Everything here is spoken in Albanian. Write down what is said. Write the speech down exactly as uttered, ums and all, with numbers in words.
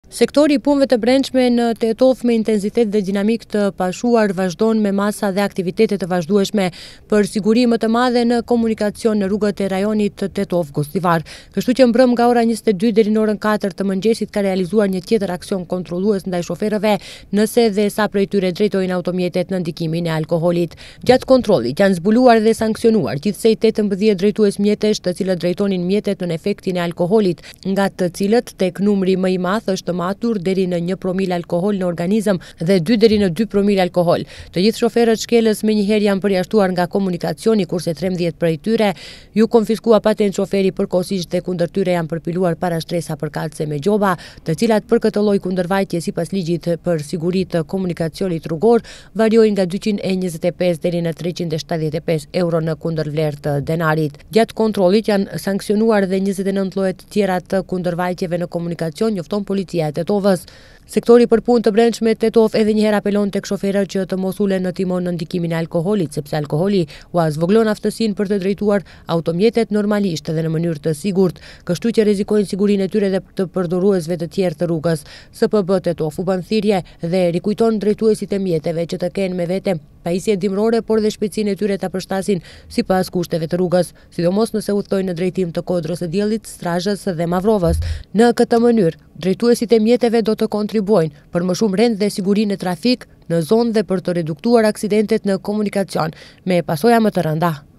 Sektori i punëve të brendshme në Tetov me intensitet dhe dinamik të pashuar vazhdon me masa dhe aktivitete të vazhdueshme për siguri më të madhe në komunikacion në rrugët e rajonit të Tetov Gostivar. Kështu që mbrëm nga ora njëzet e dy deri në orën katër të mëngjesit ka realizuar një tjetër aksion kontrollues ndaj shoferëve, nëse dhe sa prej tyre drejtojnë automjetet në ndikimin e alkoholit. Gjatë kontrollit janë zbuluar dhe sankcionuar gjithsej tetëmbëdhjetë drejtues mjetesh të cilët drejtonin mjetet në efektin e alkoholit, nga të cilët tek numri më i madh është matur deri në një promil alkohol në organizëm dhe dy deri në dy promil alkohol. Të gjithë shoferët shkelës menjëherë janë përjashtuar nga komunikacioni, kurse trembëdhjetë prej tyre ju konfiskua patent shoferi përkohësisht dhe kundër tyre janë përpiluar parashtresa përkatëse me gjoba, të cilat për këtë lloj kundërvajtje sipas ligjit për siguri të komunikacionit rrugor variojnë nga dyqind e njëzet e pesë deri në treqind e shtatëdhjetë e pesë euro në kundërvlerë të denarit. Gjatë kontrollit janë sankcionuar dhe njëzet e nëntë lloje të tjera të kundërvajtjeve në komunikacion, njofton policia e Tetovës. Sektori për punë të brendshme Tetov edhe një herë apelon tek shoferët që të mos ulen në timon në ndikimin e alkoholit, sepse alkoholi u zvogëlon aftësinë për të drejtuar automjetet normalisht dhe në mënyrë të sigurt, kështu që rrezikojnë sigurinë e tyre dhe të përdoruesve të tjerë të rrugës. S P B Tetov u bën thirrje dhe rikujton drejtuesit e mjeteve që të kenë me vete pajisje dimrore, por dhe shpejtësinë e tyre ta përshtasin sipas kushteve të rrugës, sidomos nëse udhtojnë në drejtim të Kodrës së Diellit, Strazhës dhe Mavrovës. Në këtë mënyrë, drejtuesit e mjeteve do të kontribuojnë për më shumë rend dhe sigurinë e trafik në zonë dhe për të reduktuar aksidentet në komunikacion me pasoja më të rënda.